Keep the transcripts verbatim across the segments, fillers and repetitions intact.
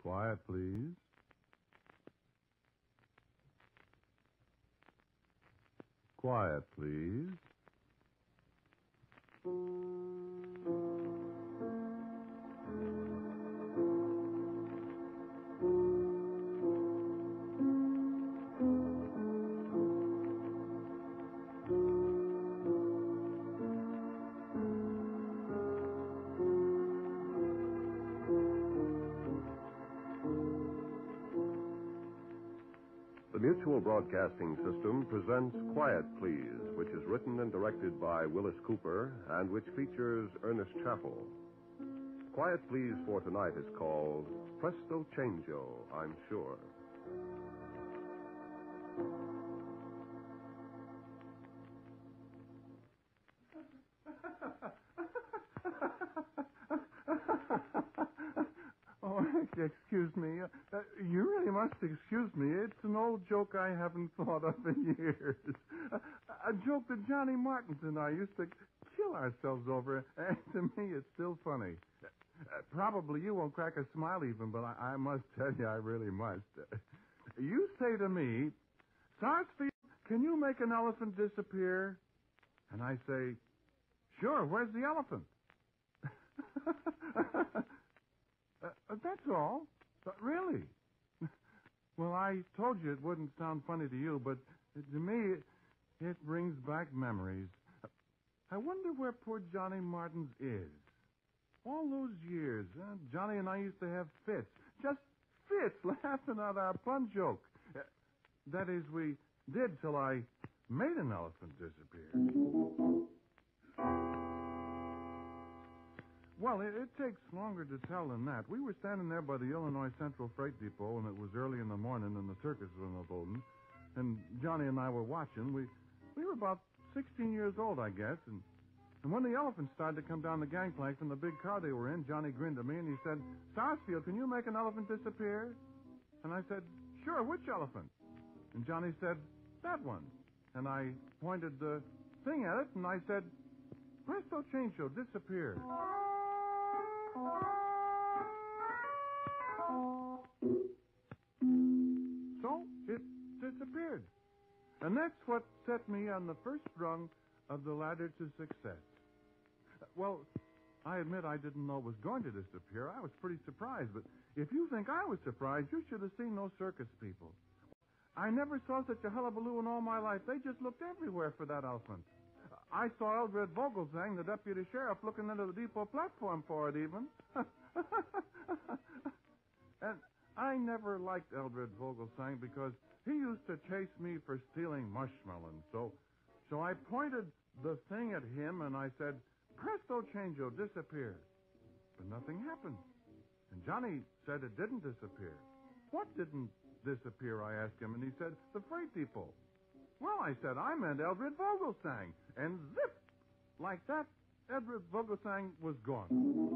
Quiet, please. Quiet, please. The Mutual Broadcasting System presents Quiet Please, which is written and directed by Wyllis Cooper and which features Ernest Chappell. Quiet Please for tonight is called Presto Changeo, I'm Sure. Excuse me. Uh, you really must excuse me. It's an old joke I haven't thought of in years. Uh, a joke that Johnny Martins and I used to kill ourselves over, and to me it's still funny. Uh, probably you won't crack a smile even, but I, I must tell you, I really must. Uh, you say to me, Sarsfield, can you make an elephant disappear? And I say, sure, where's the elephant? Uh, that's all. But really. Well, I told you it wouldn't sound funny to you, but to me, it, it brings back memories. I wonder where poor Johnny Martins is. All those years, uh, Johnny and I used to have fits. Just fits, laughing at our pun joke. Uh, that is, we did till I made an elephant disappear. Well, it, it takes longer to tell than that. We were standing there by the Illinois Central Freight Depot, and it was early in the morning, and the circus was in the building. And Johnny and I were watching. We we were about sixteen years old, I guess. And, and when the elephants started to come down the gangplank from the big car they were in, Johnny grinned at me, and he said, Sarsfield, can you make an elephant disappear? And I said, sure, which elephant? And Johnny said, that one. And I pointed the thing at it, and I said, Presto Changeo, disappear. So it disappeared. And that's what set me on the first rung of the ladder to success. Well, I admit I didn't know it was going to disappear. I was pretty surprised, but if you think I was surprised, you should have seen those circus people. I never saw such a hullabaloo in all my life. They just looked everywhere for that elephant. I saw Eldred Vogelsang, the deputy sheriff, looking into the depot platform for it, even. And I never liked Eldred Vogelsang because he used to chase me for stealing mushmelons. So, so I pointed the thing at him and I said, Presto Changeo, disappear. But nothing happened. And Johnny said it didn't disappear. What didn't disappear, I asked him, and he said, the freight depot. Well, I said, I meant Eldred Vogelsang. And zip! Like that, Eldred Vogelsang was gone.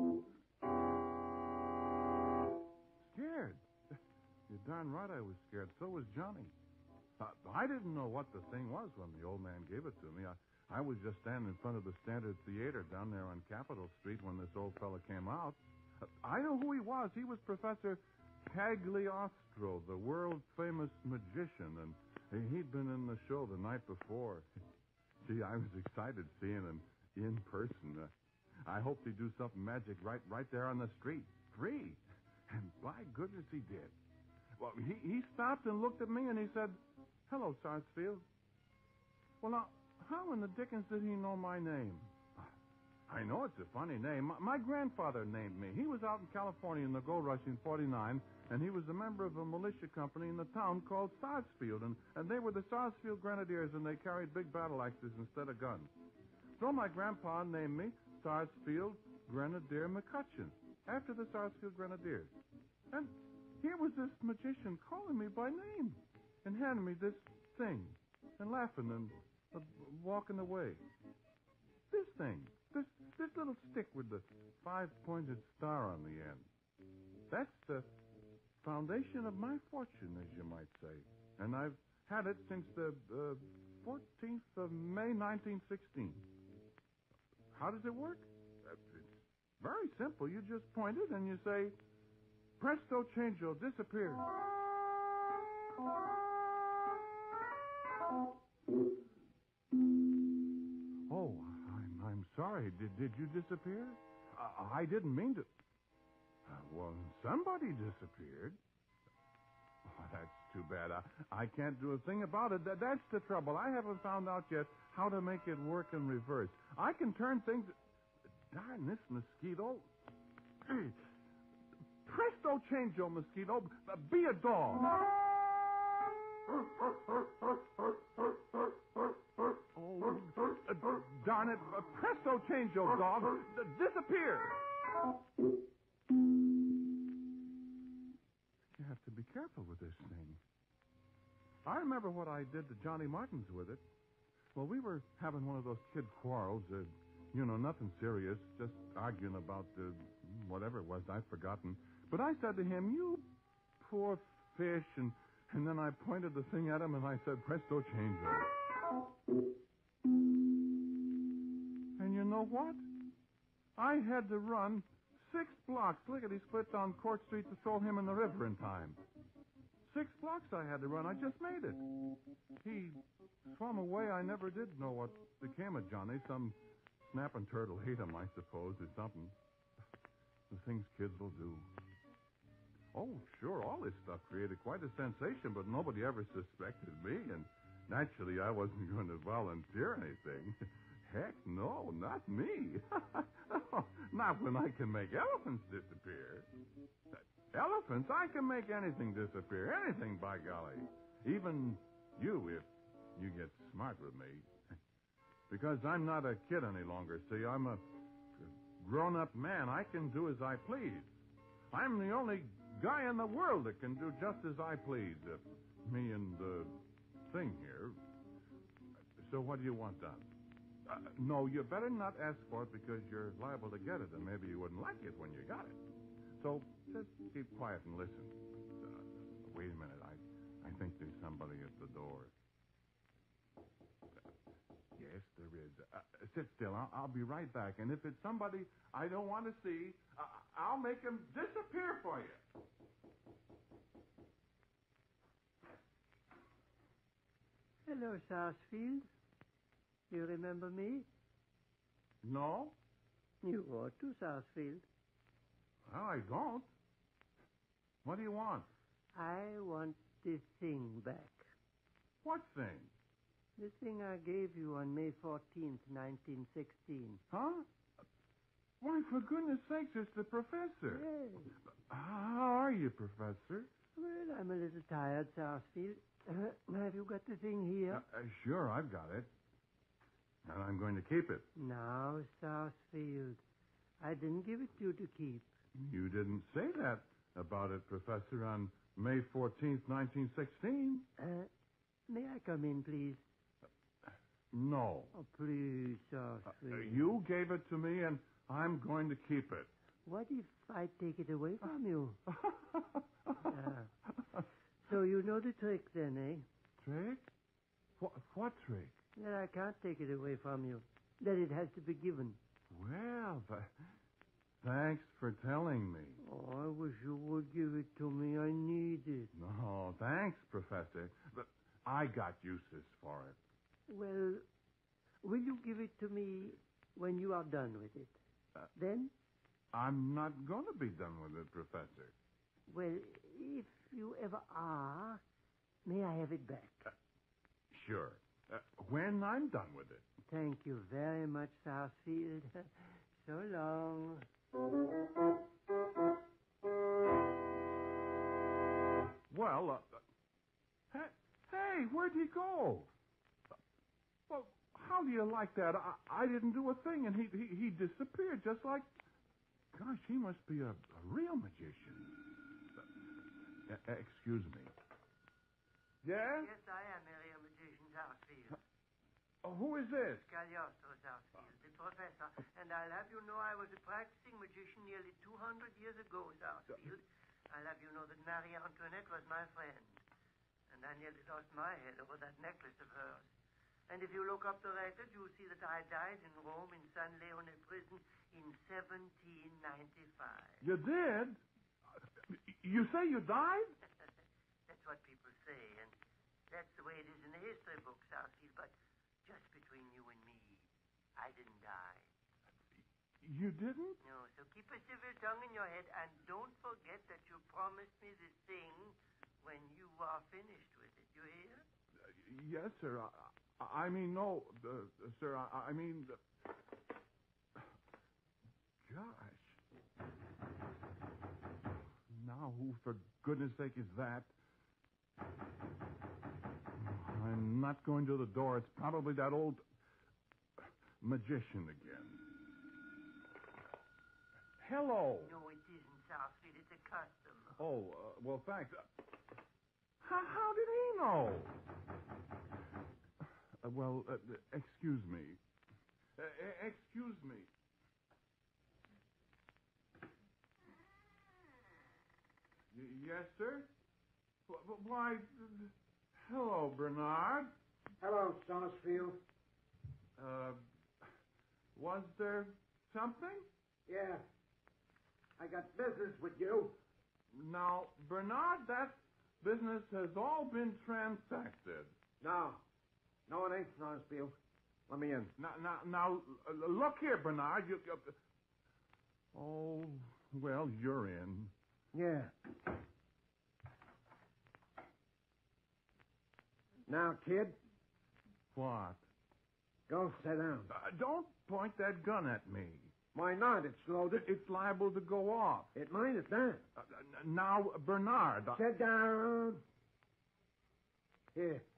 Scared. You're darn right I was scared. So was Johnny. Uh, I didn't know what the thing was when the old man gave it to me. I, I was just standing in front of the Standard Theater down there on Capitol Street when this old fella came out. Uh, I know who he was. He was Professor Cagliostro, the world-famous magician, and he'd been in the show the night before. Gee, I was excited seeing him in person. Uh, I hoped he'd do something magic right right there on the street. Free. And by goodness, he did. Well, he, he stopped and looked at me, and he said, hello, Sarsfield. Well, now, how in the dickens did he know my name? I know it's a funny name. My, my grandfather named me. He was out in California in the gold rush in forty-nine, and he was a member of a militia company in the town called Sarsfield, and, and they were the Sarsfield Grenadiers, and they carried big battle axes instead of guns. So my grandpa named me Sarsfield Grenadier McCutcheon, after the Sarsfield Grenadiers. And here was this magician calling me by name and handing me this thing and laughing and uh, walking away. This thing, this this little stick with the five-pointed star on the end. That's the foundation of my fortune, as you might say. And I've had it since the uh, fourteenth of May, nineteen sixteen. How does it work? Uh, it's very simple. You just point it and you say, Presto Changeo, disappear. Oh, I'm, I'm sorry. Did, did you disappear? Uh, I didn't mean to. Uh, well, somebody disappeared. Oh, that's too bad. I, I can't do a thing about it. That, that's the trouble. I haven't found out yet how to make it work in reverse. I can turn things... Darn, this mosquito. Presto Changeo, mosquito. Be a dog. Oh, uh, darn it. Uh, Presto Changeo, dog. D- disappear. You have to be careful with this thing. I remember what I did to Johnny Martins with it. Well, we were having one of those kid quarrels. Uh, you know, nothing serious, just arguing about uh, whatever it was. I've forgotten. But I said to him, you poor fish, and, and then I pointed the thing at him, and I said, Presto Changeo. And you know what? I had to run six blocks, lickety-split down Court Street to throw him in the river in time. Six blocks I had to run. I just made it. He swam away. I never did know what became of Johnny. Some snapping turtle ate him, I suppose, or something. The things kids will do. Oh, sure, all this stuff created quite a sensation, but nobody ever suspected me, and naturally I wasn't going to volunteer anything. Heck, no, not me. Not when I can make elephants disappear. Elephants? I can make anything disappear. Anything, by golly. Even you, if you get smart with me. Because I'm not a kid any longer, see. I'm a grown-up man. I can do as I please. I'm the only guy in the world that can do just as I please. Uh, me and the thing here. So what do you want done? Uh, no, you better not ask for it because you're liable to get it, and maybe you wouldn't like it when you got it. So just keep quiet and listen. Uh, wait a minute. I, I think there's somebody at the door. Yes, there is. Uh, sit still. I'll, I'll be right back. And if it's somebody I don't want to see, uh, I'll make him disappear for you. Hello, Sarsfield. You remember me? No? You ought to, Sarsfield. Well, I don't. What do you want? I want this thing back. What thing? The thing I gave you on May fourteenth, nineteen sixteen. Huh? Why, for goodness sakes, it's the professor. Yes. How are you, Professor? Well, I'm a little tired, Sarsfield. Uh, have you got the thing here? Uh, uh, sure, I've got it. And I'm going to keep it. Now, Sarsfield, I didn't give it to you to keep. You didn't say that about it, Professor, on May fourteenth, nineteen sixteen. Uh, may I come in, please? Uh, no. Oh, please, Sarsfield. Uh, you gave it to me, and I'm going to keep it. What if I take it away from you? uh, so you know the trick, then, eh? Trick? What, what trick? That I can't take it away from you. That it has to be given. Well, th- thanks for telling me. Oh, I wish you would give it to me. I need it. No, thanks, Professor. But I got uses for it. Well, will you give it to me when you are done with it? Uh, then? I'm not going to be done with it, Professor. Well, if you ever are, may I have it back? Uh, sure. Uh, when I'm done with it. Thank you very much, Sarsfield. So long. Well, uh, hey, hey, where'd he go? Well, how do you like that? I, I didn't do a thing, and he, he he disappeared just like... Gosh, he must be a, a real magician. Uh, uh, excuse me. Yes? Yes, I am a real magician, Sarsfield. Uh, who is this? Cagliostro, Sarsfield, the professor. And I'll have you know I was a practicing magician nearly two hundred years ago, Sarsfield. I'll have you know that Marie Antoinette was my friend. And I nearly lost my head over that necklace of hers. And if you look up the record, you'll see that I died in Rome in San Leone prison in seventeen ninety-five. You did? You say you died? That's what people say, and that's the way it is in the history books, Southfield. But just between you and me, I didn't die. You didn't? No, so keep a civil tongue in your head, and don't forget that you promised me this thing when you are finished with it. You hear? Uh, yes, sir. I, I mean, no, uh, sir. I, I mean, uh, gosh. Now, who, for goodness sake, is that? I'm not going to the door. It's probably that old magician again. Hello. No, it isn't, Southfield. It's a customer. Oh, uh, well, thanks. Uh, how, how did he know? Uh, well, uh, excuse me. Uh, excuse me. Y- yes, sir? W- why, uh, hello, Bernard. Hello, Sarsfield. Uh, was there something? Yeah. I got business with you. Now, Bernard, that business has all been transacted. No. No, it ain't, Sarsfield. Let me in. Now, now, now uh, look here, Bernard. You, you, oh, well, you're in. Yeah. Now, kid, What? go sit down. Uh, don't point that gun at me. Why not? It's loaded. It's liable to go off. It might at that. Uh, now, Bernard. I... Sit down. Here.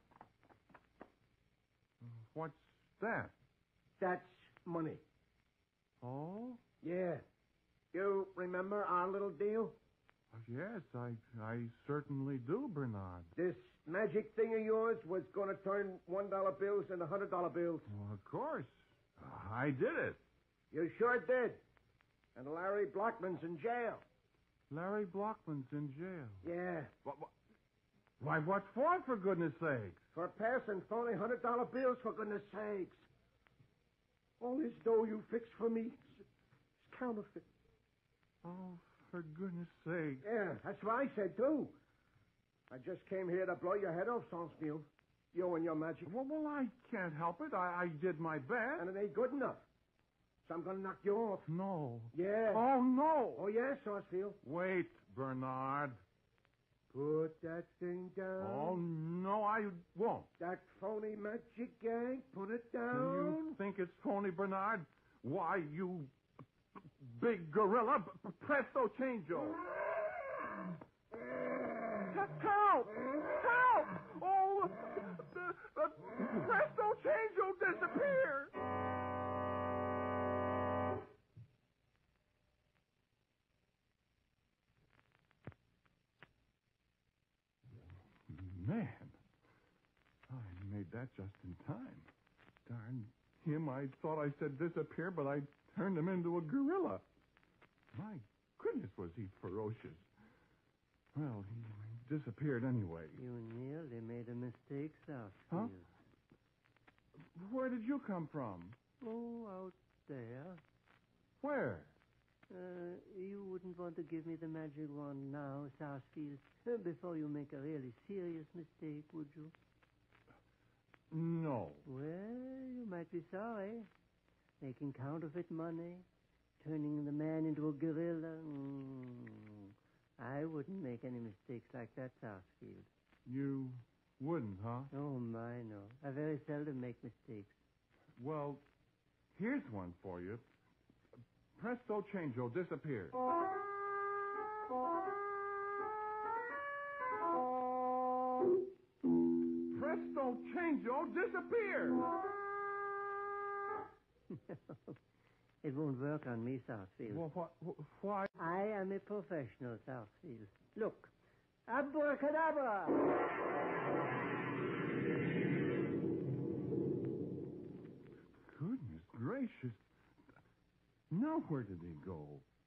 What's that? That's money. Oh? Yeah. You remember our little deal? Yes, I, I certainly do, Bernard. This magic thing of yours was going to turn one dollar bills into one hundred dollar bills. Well, of course. I did it. You sure did. And Larry Blockman's in jail. Larry Blockman's in jail. Yeah. What, what, why, what for, for goodness sakes? For passing phony one hundred dollar bills, for goodness sakes. All this dough you fixed for me is counterfeit. Oh, for goodness sake. Yeah, that's what I said, too. I just came here to blow your head off, Sarsfield. You and your magic. Well, well, I can't help it. I, I did my best. And it ain't good enough. So I'm going to knock you off. No. Yeah. Oh, no. Oh, yes, Sarsfield. Wait, Bernard. Put that thing down. Oh, no, I won't. That phony magic gang, put it down. You think it's phony, Bernard? Why, you big gorilla. B- Presto Changeo. Help! Help! Oh, the, the Presto Changeo disappeared. Man, I made that just in time. Darn him, I thought I said disappear, but I turned him into a gorilla. My goodness, was he ferocious. Well, he disappeared anyway. You nearly made a mistake, Southfield. Huh? Where did you come from? Oh, out there. Where? Uh, you wouldn't want to give me the magic wand now, Southfield, uh, before you make a really serious mistake, would you? No. Well, you might be sorry. Making counterfeit money, turning the man into a gorilla. Mm, I wouldn't make any mistakes like that, Southfield. You wouldn't, huh? Oh, my, no. I very seldom make mistakes. Well, here's one for you. Presto Changeo disappeared. Presto Changeo disappeared. It won't work on me, Southfield. Well, what, why? I am a professional, Southfield. Look. Abracadabra! Goodness gracious. Now where did he go?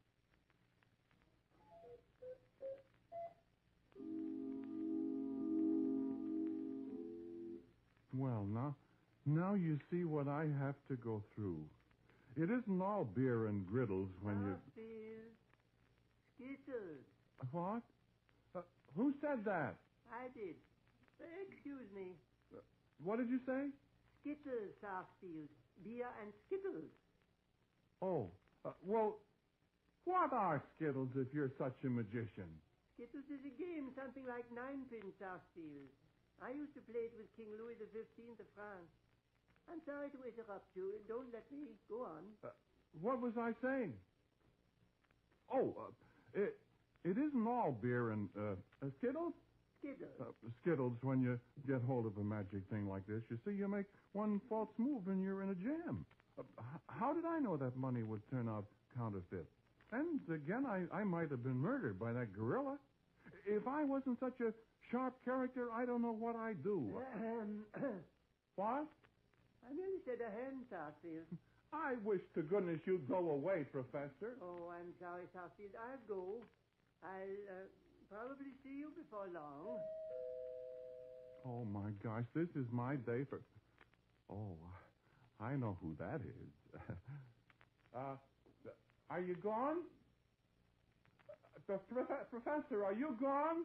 Well, now, now you see what I have to go through. It isn't all beer and griddles when you... Southfield. Skittles. What? Uh, who said that? I did. Excuse me. Uh, what did you say? Skittles, Sarsfield. Beer and Skittles. Oh, uh, well, what are Skittles if you're such a magician? Skittles is a game, something like ninepin, Sarsfield. I used to play it with King Louis the Fifteenth of France. I'm sorry to interrupt you. Don't let me go on. Uh, what was I saying? Oh, uh, it it isn't all beer and uh, uh, Skittles? Skittles. Uh, Skittles, when you get hold of a magic thing like this, you see, you make one false move and you're in a jam. Uh, h- how did I know that money would turn out counterfeit? And again, I, I might have been murdered by that gorilla. If I wasn't such a sharp character, I don't know what I'd do. Ahem. What? I merely said a hen, Sarsfield. I wish to goodness you'd go away, Professor. Oh, I'm sorry, Sarsfield. I'll go. I'll uh, probably see you before long. Oh, my gosh, this is my day for... Oh, I know who that is. uh, are you gone? Uh, prof- Professor, are you gone?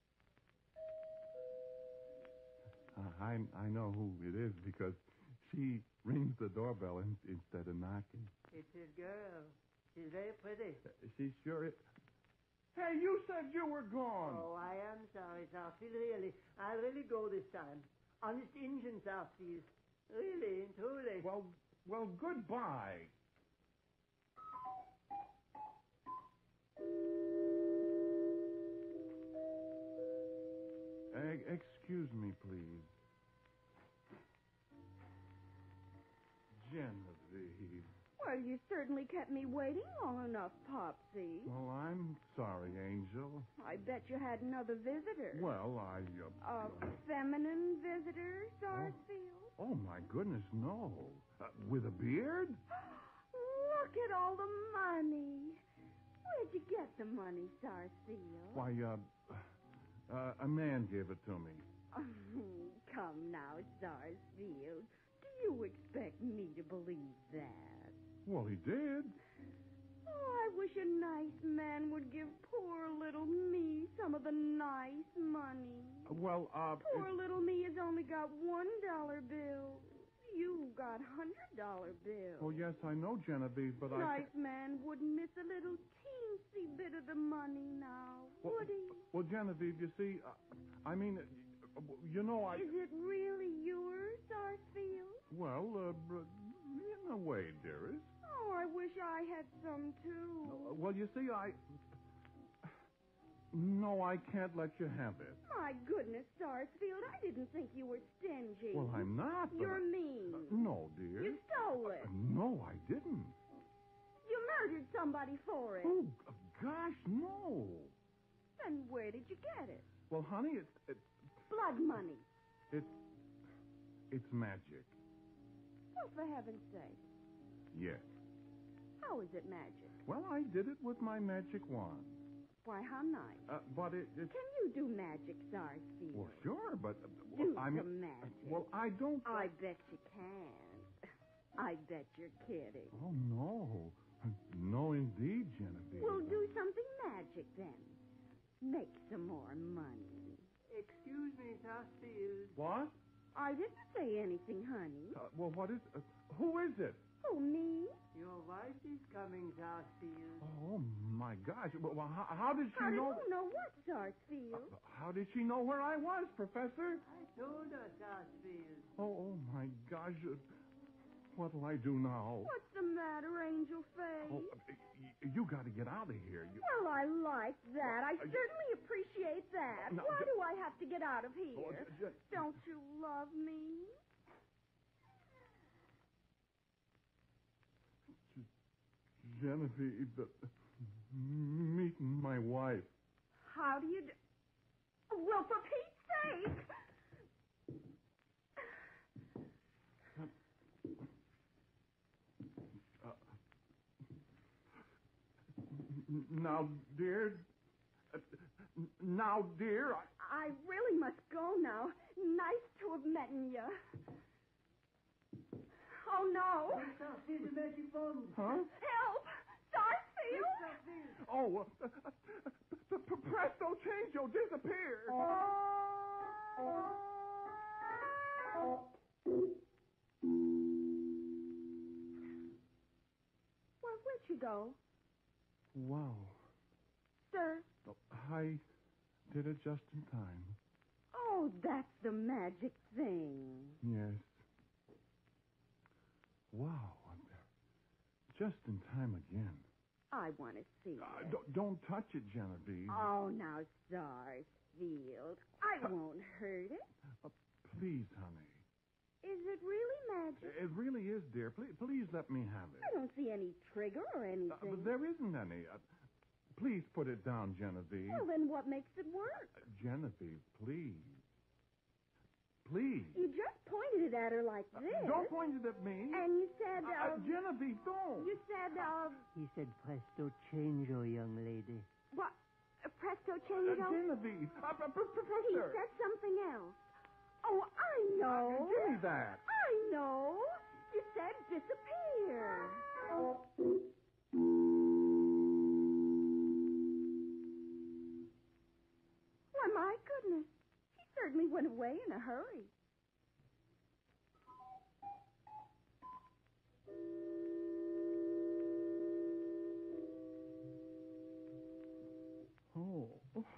Uh, I I know who it is because she rings the doorbell in, instead of knocking. It's his girl. She's very pretty. Uh, she sure is. Hey, you said you were gone. Oh, I am sorry, Sarsfield. Really. I'll really go this time. Honest Injun, Sarsfield. Really and truly. Well, well, goodbye. E- excuse me, please. Genevieve. Well, you certainly kept me waiting long enough, Popsy. Well, I'm sorry, Angel. I bet you had another visitor. Well, I... Uh, A feminine visitor, Sarsfield? oh, my goodness, no. Uh, with a beard? Look at all the money. Where'd you get the money, Sarsfield? Why, uh, uh, a man gave it to me. Oh, come now, Sarsfield. Do you expect me to believe that? Well, he did. Oh, I wish a nice man would give poor little me some of the nice money. Uh, well, uh... Poor it- little me has only got one dollar bills. You've got hundred dollar bills. Oh, yes, I know, Genevieve, but I... Nice man wouldn't miss a little teensy bit of the money now, Well, would he? well, Genevieve, you see, uh, I mean, uh, you know, I... Is it really yours, Sarsfield? Well, uh, b- in a way, dearest. Oh, I wish I had some, too. Uh, well, you see, I... No, I can't let you have it. My goodness, Sarsfield, I didn't think you were stingy. Well, I'm not. but You're I- mean. Uh, no, dear. You stole it. Uh, no, I didn't. You murdered somebody for it. Oh, g- gosh, no. Then where did you get it? Well, honey, it's it, Blood money. it's it's magic. Well, for heaven's sake. Yes. How is it magic? Well, I did it with my magic wand. Why, how nice. Uh, but it, it... Can you do magic, Sarsfield? Well, sure, but... Uh, Do well, I mean, some magic. Well, I don't... I bet you can. I bet you're kidding. Oh, no. No, indeed, Genevieve. We'll do something magic then. Make some more money. Excuse me, Sarsfield. What? I didn't say anything, honey. Uh, well, what is... Uh, who is it? Oh, me? Your wife is coming, Sarsfield. Oh, my gosh. Well, well, how, how did she How did know... you know what, Sarsfield? Uh, how did she know where I was, Professor? I told her, Sarsfield. Oh, oh, my gosh. Uh, what'll I do now? What's the matter, Angel Face? Oh, uh, y- you got to get out of here. You... Well, I like that. I Uh, certainly appreciate that. Now, Why ju- do I have to get out of Oh, here? ju- ju- Don't you love me? Genevieve, uh, meet my wife. How do you do? Well, for Pete's sake! Uh, n- now, dear... Uh, n- now, dear... I... I really must go now. Nice to have met you. Oh, no. Sarsfield, the magic wand. Huh? Help! Sarsfield! Sarsfield. Oh, uh, uh, uh, p- p- Presto Changeo disappeared. Well, where'd she go? Wow. Sir? Oh, I did it just in time. Oh, that's the magic thing. Yes. Wow. Just in time again. I want to see Uh, it. don't, don't touch it, Genevieve. Oh, now, Sarsfield. I Uh, won't hurt it. Uh, please, honey. Is it really magic? It really is, dear. Please, please let me have it. I don't see any trigger or anything. Uh, but there isn't any. Uh, please put it down, Genevieve. Well, then what makes it work? Uh, Genevieve, please. Please. You just pointed it at her like Uh, this. don't point it at me. And you said, Uh, uh... uh, Genevieve, don't. You said, uh... He said, Presto Changeo, young lady. What? Uh, Presto Uh, Changeo? Genevieve. Uh, uh, He Professor. said something else. Oh, I know. Uh, give me that. I know. You said disappear. Why, my goodness. He certainly went away in a hurry. Oh.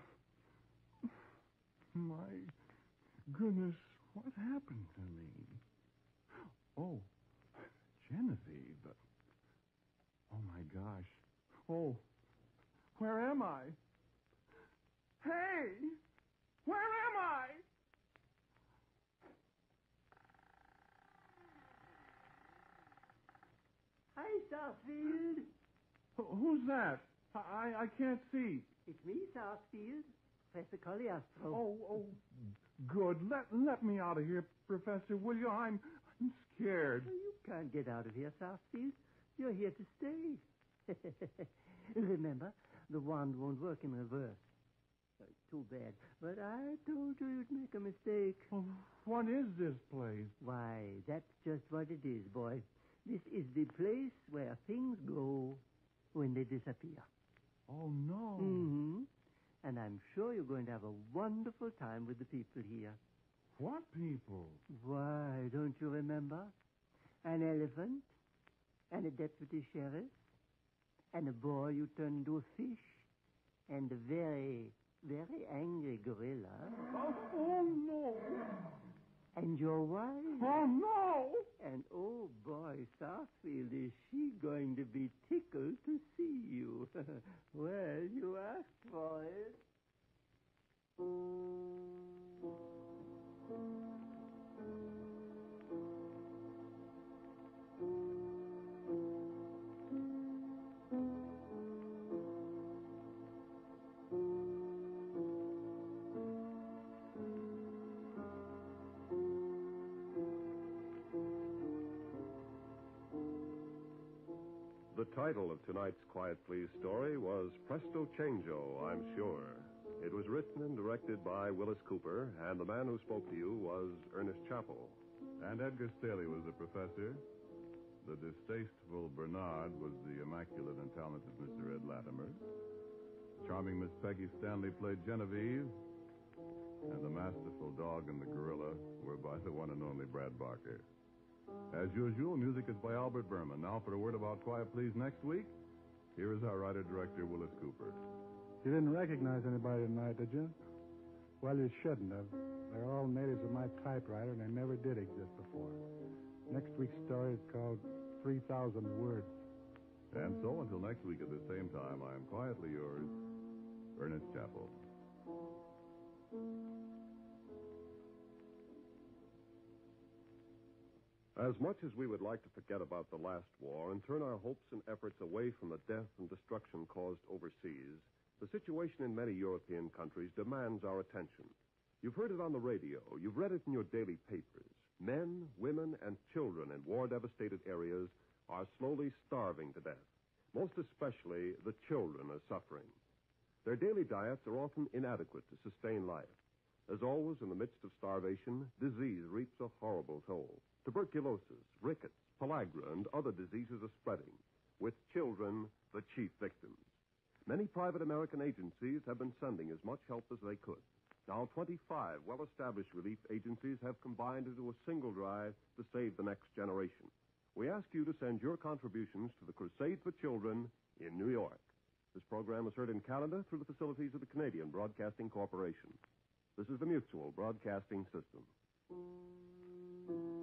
My goodness, what happened to me? Oh, Genevieve. Oh, my gosh. Oh, where am I? Hey! Where am I? Hi, Sarsfield. Wh- Who's that? I, I I can't see. It's me, Sarsfield. Professor Cogliastro. Oh, oh, good. Let let me out of here, Professor, will you? I'm I'm scared. Well, you can't get out of here, Sarsfield. You're here to stay. Remember, the wand won't work in reverse. Uh, too bad. But I told you you'd make a mistake. Oh, what is this place? Why, that's just what it is, boy. This is the place where things go when they disappear. Oh, no. Mm-hmm. And I'm sure you're going to have a wonderful time with the people here. What people? Why, don't you remember? An elephant, and a deputy sheriff, and a boy you turned into a fish, and a very, very angry gorilla. Oh, oh no. And your wife. Oh, no. And, oh, boy, Sarsfield, is she going to be tickled to see you? Well, you asked for it. The title of tonight's Quiet Please story was Presto Changeo, I'm sure. It was written and directed by Wyllis Cooper, and the man who spoke to you was Ernest Chappell. And Edgar Staley was the professor. The distasteful Bernard was the immaculate and talented Mister Ed Latimer. Charming Miss Peggy Stanley played Genevieve. And the masterful dog and the gorilla were by the one and only Brad Barker. As usual, music is by Albert Berman. Now for a word about Quiet Please next week, here is our writer-director, Wyllis Cooper. You didn't recognize anybody tonight, did you? Well, you shouldn't have. They're all natives of my typewriter, and they never did exist before. Next week's story is called three thousand Words. And so, until next week at the same time, I am quietly yours, Ernest Chappell. As much as we would like to forget about the last war and turn our hopes and efforts away from the death and destruction caused overseas, the situation in many European countries demands our attention. You've heard it on the radio. You've read it in your daily papers. Men, women, and children in war-devastated areas are slowly starving to death. Most especially, the children are suffering. Their daily diets are often inadequate to sustain life. As always, in the midst of starvation, disease reaps a horrible toll. Tuberculosis, rickets, pellagra, and other diseases are spreading, with children the chief victims. Many private American agencies have been sending as much help as they could. Now, twenty-five well-established relief agencies have combined into a single drive to save the next generation. We ask you to send your contributions to the Crusade for Children in New York. This program is heard in Canada through the facilities of the Canadian Broadcasting Corporation. This is the Mutual Broadcasting System.